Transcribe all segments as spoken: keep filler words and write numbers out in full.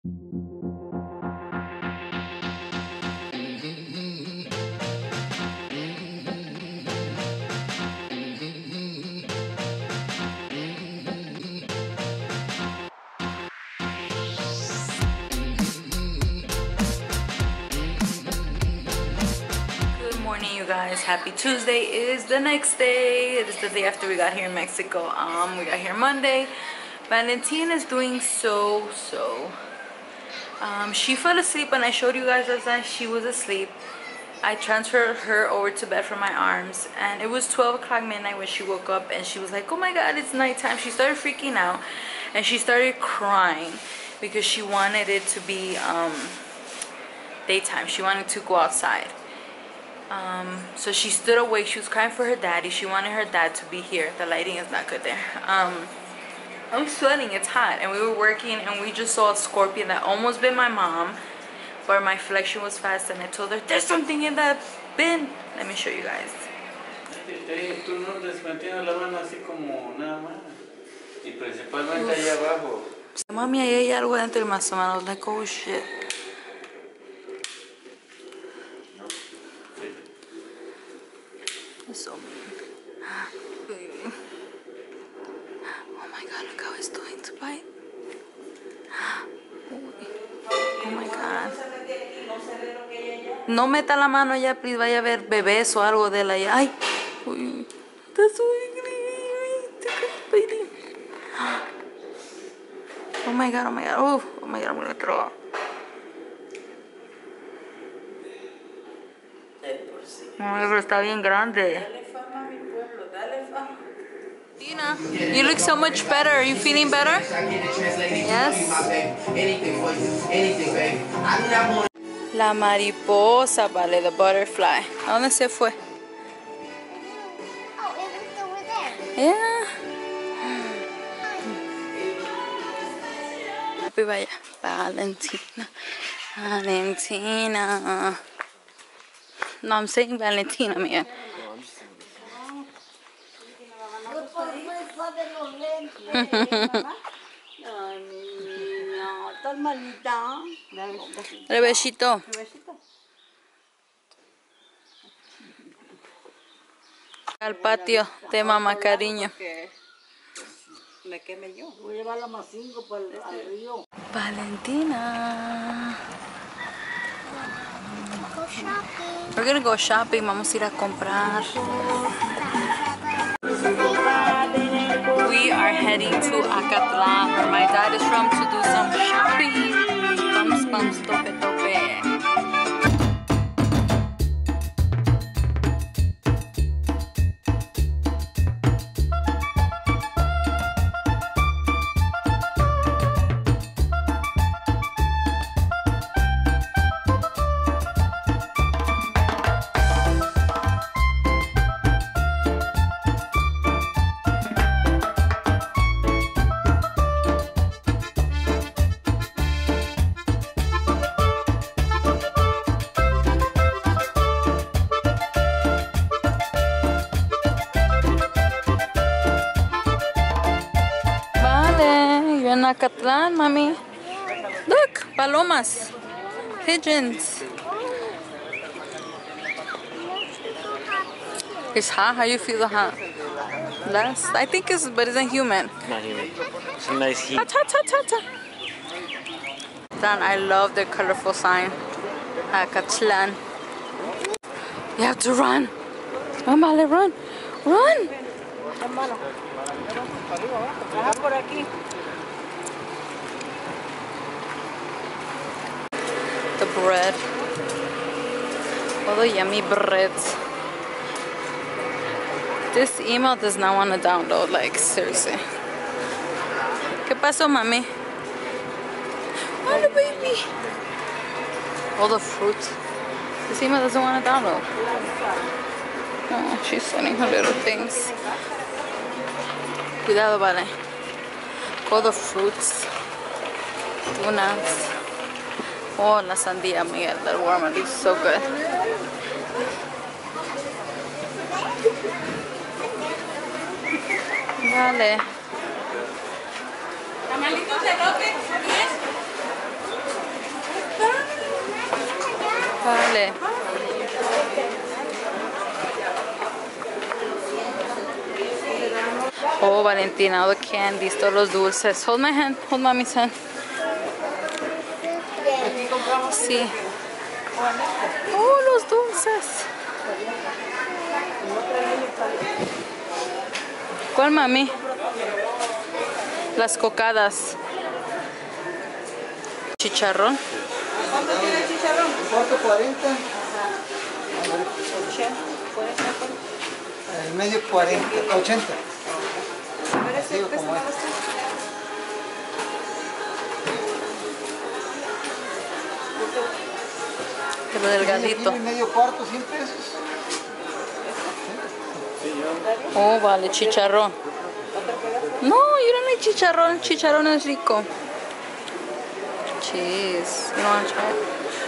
You guys, happy Tuesday. It is the next day. It is the day after we got here in Mexico. Um we got here Monday. Valentina is doing so so um she fell asleep when I showed you guys last night. She was asleep. I transferred her over to bed from my arms, and it was twelve o'clock midnight when she woke up, and she was like, oh my god, it's nighttime. She started freaking out and she started crying because she wanted it to be um daytime. She wanted to go outside. Um, so she stood awake. She was crying for her daddy. She wanted her dad to be here. The lighting is not good there. Um, I'm sweating. It's hot. And we were working, and we just saw a scorpion that almost bit my mom. But my flexion was fast, and I told her, there's something in that bin. Let me show you guys. Mami, ahí hay algo dentro más o menos. Like, oh shit. So mean. Oh my god, look how it's doing to bite. Oh my god. No meta la mano allá, please. Vaya a ver bebés o algo de él allá. Ay. Uy. That's so biting. Oh my god, oh my god. Oh, oh my god, I'm gonna throw up. Pero está bien grande. Dina, you look so much better. Are you feeling better? Yes. La mariposa, vale, the butterfly. ¿A dónde se fue? Oh, it was over there. Yeah. Happy vaya. Valentina. Valentina. No, I'm saying Valentina, amiga. El besito. Al patio de mamá, cariño. Me queme yo. Voy a llevar la más cinco para el río. Valentina. Go shopping. We're gonna go shopping. Vamos a ir a comprar. We are heading to Acatlán, where my dad is from, to do some shopping. Vamos, vamos, tope, tope. In Acatlán, mommy. Look, palomas, pigeons. It's hot. How you feel the hot? Less? I think it's, but it's not human. Not human. It's a nice heat. Ta ta ta ta ta. Then I love the colorful sign. Acatlán. You have to run. Mamá, run, run. The bread. All the yummy breads. This email does not want to download, like, seriously. ¿Qué pasó, mami? Oh, the baby. All the fruit. This email doesn't want to download. Oh, she's sending her little things. Cuidado, vale. All the fruits. Tunas. Oh, la sandía, Miguel. That watermelon is so good. Vale. Tamalitos de lote, Vale. Oh, Valentina, all the candies, todos los dulces. Hold my hand, hold mommy's hand. Sí. Oh, los dulces. ¿Cuál, mami? Las cocadas. Chicharrón. ¿Cuánto tiene el chicharrón? cuatro cuarenta. El medio cuarenta, ochenta. Digo, como es. Pero delgadito. Medio, medio cuarto, cien pesos. Oh, vale, chicharrón. No, yo no hay chicharrón. Chicharrón es rico. Cheese. You want to try it?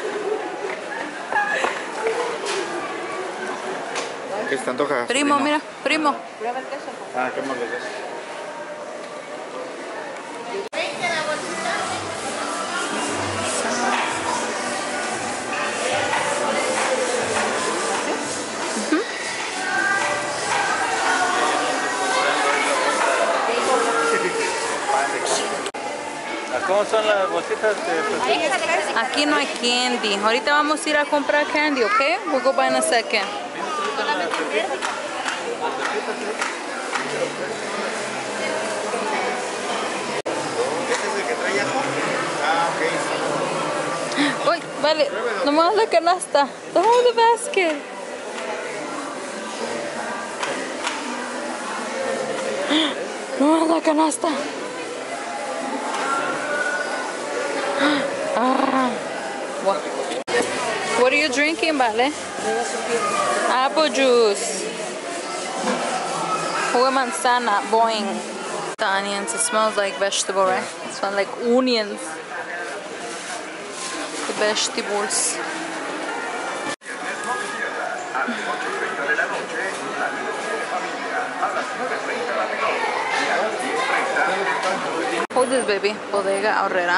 ¿Qué se te antoja? Primo, mira, primo. Ah, qué mal es. ¿Cómo son las bolsitas de Aquí no hay candy. Ahorita vamos a ir a comprar candy, ¿ok? We'll go buy in a second. ¿Este es el que trae ajo? Ah, ok. Uy, vale, nomás la canasta. Oh, the basket. Nomás la canasta. Ah. What? What are you drinking, Vale? Apple juice. Jugo de manzana, boing. The onions, it smells like vegetable, right? It smells like onions. The vegetables. Hold this, baby. Bodega Aurrera.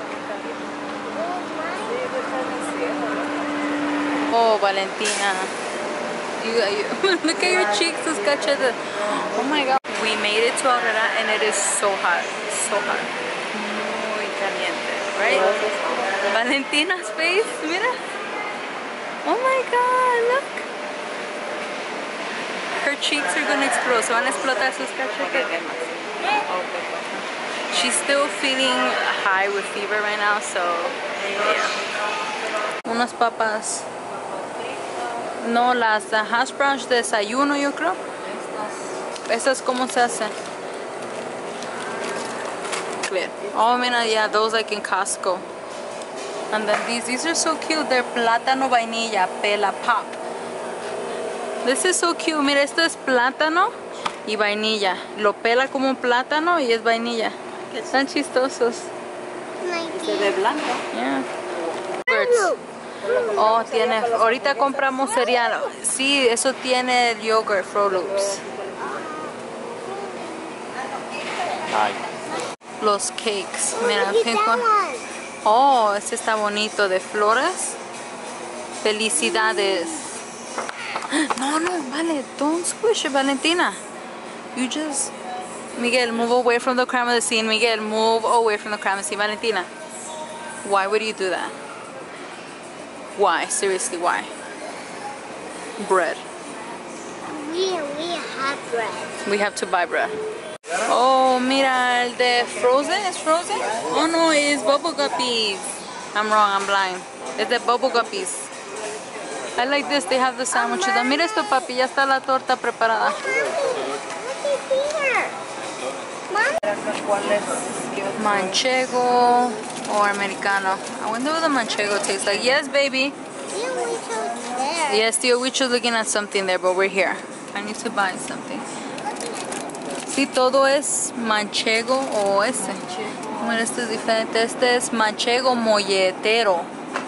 Oh, Valentina. You, you, look at your cheeks, those cachetes. Oh my god. We made it to Aurrera and it is so hot. So hot. Muy caliente, right? Valentina's face, mira. Oh my god, look. Her cheeks are gonna explode. Se van a explotar sus cachetes. She's still feeling high with fever right now, so yeah. Unas papas. No, las uh, hash browns de desayuno, yo creo. Estas, ¿cómo se hacen? Clear. Oh, mira, yeah, those like in Costco. And then these, these are so cute. They're plátano vainilla, pela pop. This is so cute. Mira, esto es plátano y vainilla. Lo pela como un plátano y es vainilla. Están chistosos. Se ve blanco. Yeah. Yogurts. Oh, tiene. Ahorita compramos cereal. Sí, eso tiene el yogurt, Froot Loops. Ay. Los cakes. Mira, pink one. Oh, este está bonito, de flores. Felicidades. No, no, vale. Don't squish it, Valentina. You just... Miguel, move away from the crime of the scene. Miguel, move away from the crime of the scene. Valentina, why would you do that? Why? Seriously, why? Bread. We, we have bread. We have to buy bread. Oh, mira, el de Frozen. ¿Es Frozen? Oh, no, it's Bubble Guppies. I'm wrong, I'm blind. It's the Bubble Guppies. I like this. They have the sandwiches. Mira esto, papi. Ya está la torta preparada. Manchego or americano. I wonder what the manchego tastes like. Yes, baby. Yes, Tío Wicho's looking at something there, but we're here. I need to buy something. Sí, todo es manchego o ese. Bueno, este es diferente. Este es manchego molletero.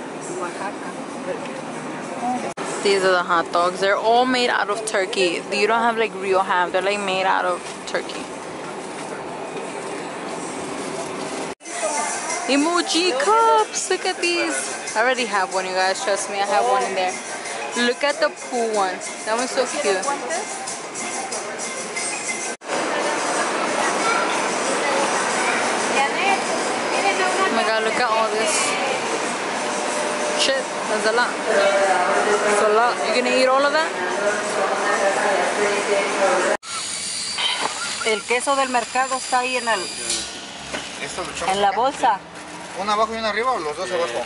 These are the hot dogs. They're all made out of turkey. You don't have like real ham. They're like made out of turkey. Emoji cups. Look at these. I already have one, you guys. Trust me, I have one in there. Look at the pool one. That one's so cute. Oh my god, look at all this. Shit, that's a lot. That's a lot. You gonna eat all of that? El queso del mercado está ahí en el en la bolsa. ¿Una abajo y una arriba o los dos abajo?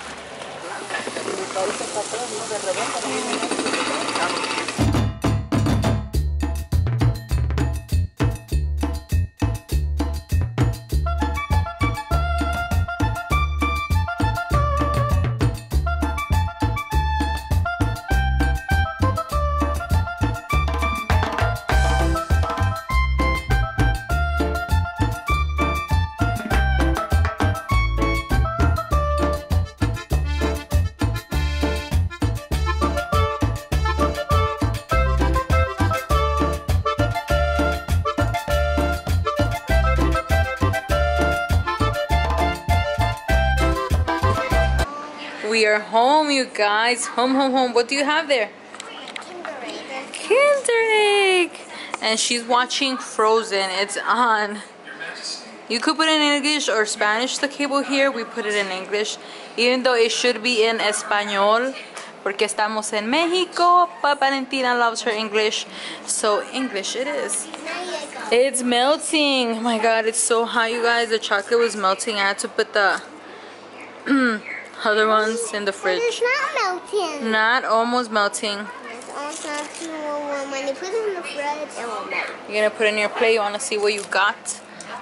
We are home, you guys. Home, home, home. What do you have there? Kinder Egg. And she's watching Frozen. It's on. You could put it in English or Spanish, the cable here. We put it in English. Even though it should be in Español. Porque estamos en Mexico. But Valentina loves her English. So English it is. It's melting. Oh my god, it's so hot, you guys. The chocolate was melting. I had to put the other ones in the fridge. But it's not melting. Not almost melting. It's almost melting. When you put it in the fridge, it will melt. You're gonna put it in your plate. You wanna see what you got?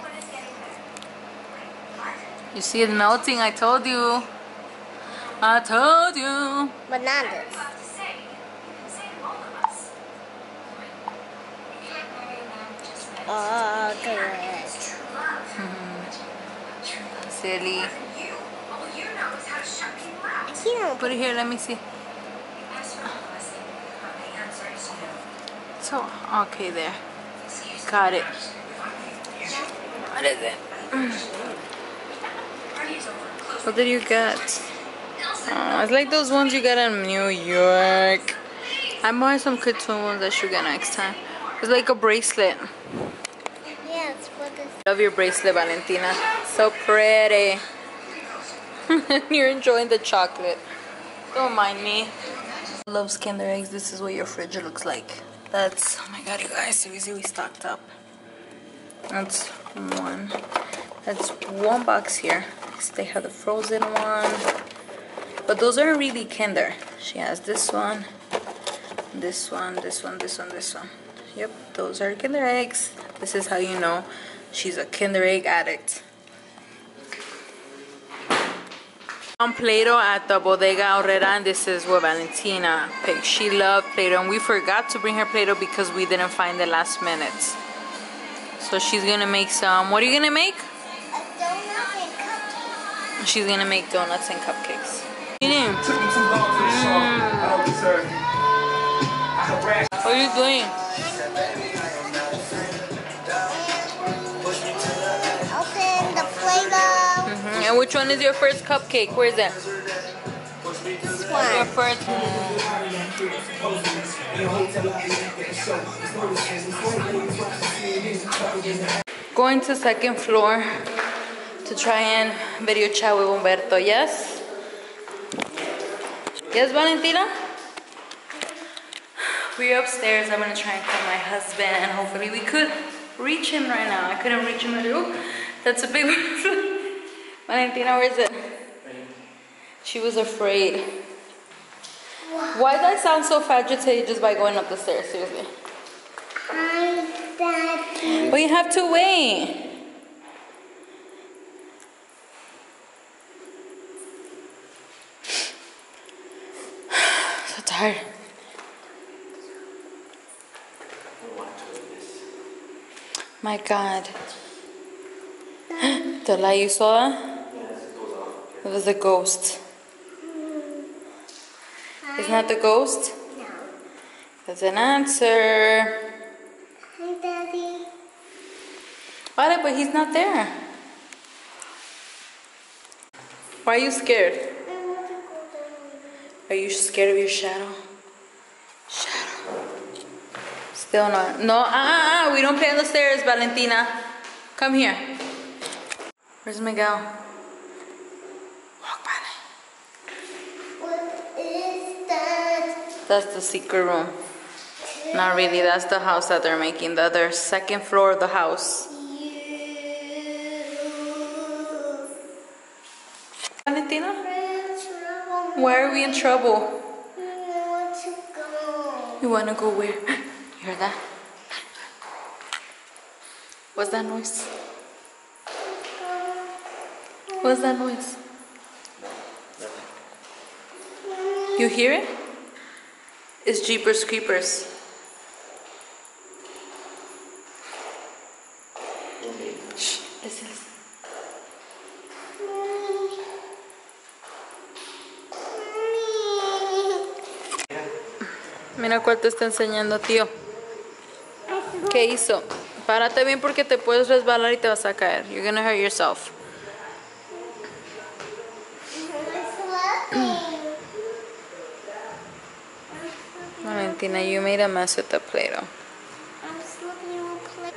You see it melting. I told you. I told you. But not this. Oh, good. Silly. You Put it here. Let me see. So okay, there. Got it. What is it? What did you get? Oh, it's like those ones you get in New York. I bought some cartoon ones I should get next time. It's like a bracelet. Yeah, it's for this. Love your bracelet, Valentina. So pretty. You're enjoying the chocolate. Don't mind me. Loves Kinder Eggs. This is what your fridge looks like. That's, oh my god, you guys, seriously, we stocked up. That's one. That's one box here. They have the frozen one. But those aren't really Kinder. She has this one, this one, this one, this one, this one. Yep, those are Kinder Eggs. This is how you know she's a Kinder Egg addict. On Play-Doh at the Bodega Aurrera, and this is what Valentina picked. She loved Play-Doh, and we forgot to bring her Play-Doh because we didn't find the last minute. So she's gonna make some. What are you gonna make? A donut and cupcake. She's gonna make donuts and cupcakes. Mm. What are you doing? Open the Play-Doh. Mm-hmm. And which one is your first cupcake? Where is it? This Your one. first. Going to second floor to try and video chat with Humberto. Yes? Yes, Valentina? We're upstairs. I'm gonna try and call my husband, and hopefully we could reach him right now. I couldn't reach him. Ooh, that's a big one. Valentina, where is it? She was afraid. Why did I sound so agitated just by going up the stairs? Seriously. Hi, Daddy. Well, you have to wait. So tired. My God. The light you saw? It was a ghost. Isn't that the ghost? No. That's an answer. Hi, Daddy. Vale, but he's not there. Why are you scared? Are you scared of your shadow? Shadow. Still not. No, ah, ah, ah. We don't play on the stairs, Valentina. Come here. Where's Miguel? Walk by. What is that? That's the secret room. Not really. That's the house that they're making. The other second floor of the house. Valentina? Why are we in trouble? I want to go. You wanna go where? You heard that? What's that noise? What's that noise? You hear it? It's Jeepers Creepers. Shh, listen, listen. Mira cuál te está enseñando, tío. ¿Qué hizo? Párate bien porque te puedes resbalar y te vas a caer. You're gonna hurt yourself. Valentina, you made a mess with the Play-Doh. I'm slipping on play.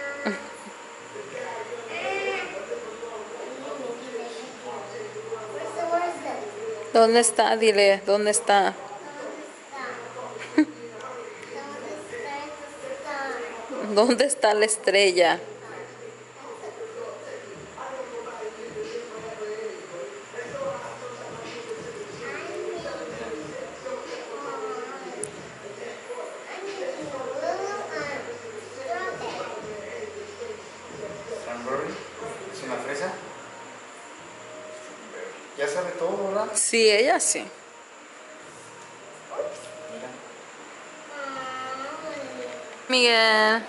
¿Dónde está? Dile, ¿dónde está? ¿Dónde está la estrella? Strawberry. ¿Es una fresa? Ya sabe todo, ¿verdad? Sí, ella sí. Mira. Miguel.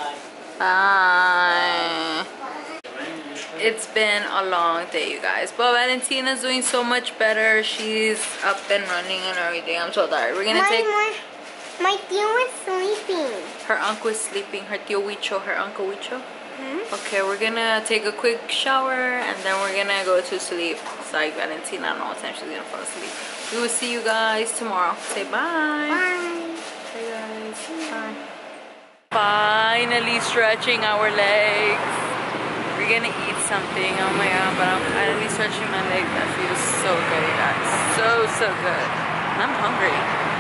Bye. It's been a long day, you guys. But Valentina's doing so much better. She's up and running and everything. I'm so tired. We're gonna my, take... My, my tío is sleeping. Her uncle is sleeping. Her tío Huicho, her uncle Huicho. Hmm? Okay, we're gonna take a quick shower and then we're gonna go to sleep. It's like Valentina, I don't know what time she's gonna fall asleep. We will see you guys tomorrow. Say bye. Bye. Say guys. Bye. Finally stretching our legs. We're gonna eat something. Oh my god, but I'm finally stretching my legs. That feels so good, you guys. So, so good. And I'm hungry.